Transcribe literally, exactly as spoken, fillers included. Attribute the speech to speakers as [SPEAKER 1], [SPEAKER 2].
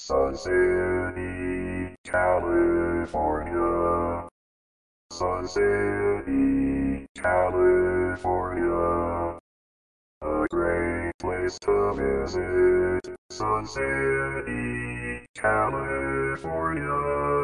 [SPEAKER 1] Sun City, California. Sun City, California. A great place to visit. Sun City, California.